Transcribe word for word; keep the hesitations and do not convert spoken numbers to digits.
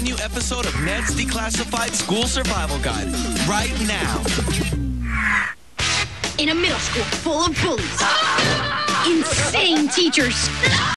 brand new episode of Ned's Declassified School Survival Guide right now. In a middle school full of bullies, insane teachers,